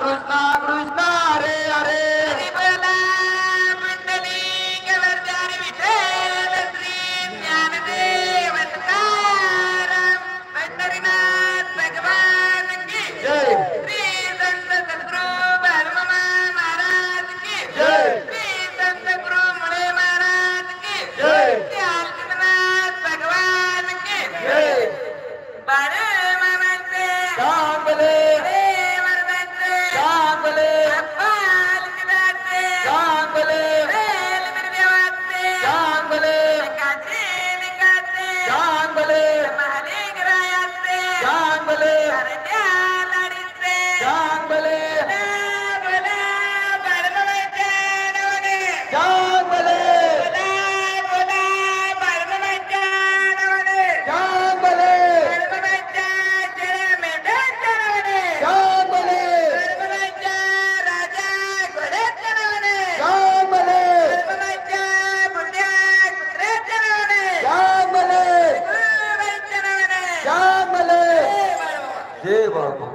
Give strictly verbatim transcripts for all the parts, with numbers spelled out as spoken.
कृष्णा कृष्णा हरे हरे हरी बोला मंडलिक वरदारी विठ्ठल श्री ज्ञानदेव तुकाराम पंढरीनाथ भगवान की जय श्री संत सद्गुरु बालमामा महाराज की जय श्री संत गुरु मुळे महाराज की जय श्री आलकनाथ भगवान की जय बाळे मामांचे चांगले देवरदांचे चांगले अप्पालकनाथचे चांगले वेलमिरदेवाचे चांगले काचे निकाचे चांगले महालिंगरायाचे चांगले हरण्या लाडीचे चांगले बोला बाळमामाच्या नावाने चांगले बोला बोला बाळमामाच्या नावाने चांगले बाळमामाच्या जय मेंढ्यांच्या नावाने चांगले बाळमामाच्या राजा घोड्याच्या नावाने चांगले बाळमामाच्या बुद्ध्या कुत्र्याच्या नावाने चांगले गुरुबाईच्या नावाने चांगले जय बाळमामा. जय बाबा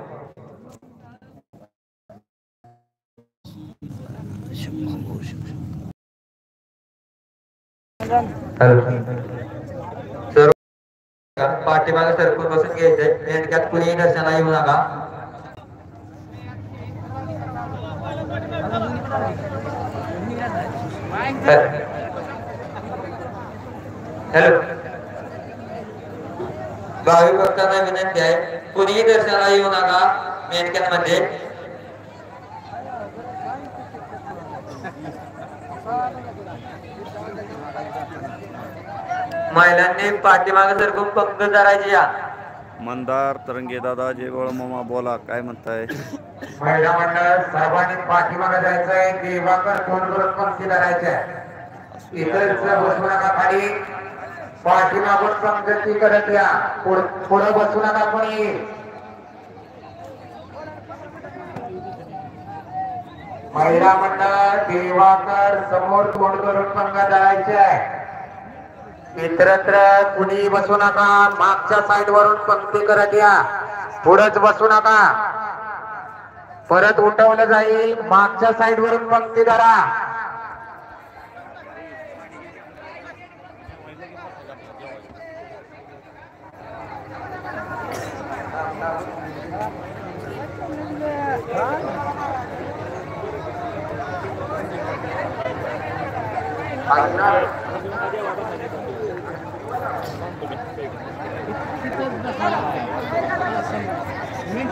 सर्व पाठीमागे सरकून बसून घ्यायचंय नेटक्यात कुणीही दर्शनाला येऊ नका हॅलो भावी भक्तांना विनंती आहे कुणीही दर्शनाला येऊ नका मेंढक्यांमध्ये महिलांनी पाठीमागे सरकून पंक्ती धरायची या मंदार तरंगे दादा जेवळ मामा बोला काय म्हणताय? महिला मंडळ सर्वांनी पाठीमागे जायचंय देवाकर तोंड करून पंक्ती धरायच्या इतर बसू नका खाली पाठीमागून पंक्ती करत या पुढे बसू नका कोणी महिला मंडळ देवाकर समोर तोंड करून पंक्ती धरायच्या इतरत्र कुणी बसू नका मागच्या साईड वरून पंक्ती करत या पुढेच बसू नका परत उठवलं जाईल मागच्या साईड वरून पंक्ती धरा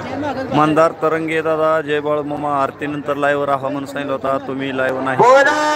मंदार तरंगे दादा जय बाळ मामा आरती नंतर लाईव्ह राहा म्हणून सांगितलं होता तुम्ही लाईव्ह नाही. बोला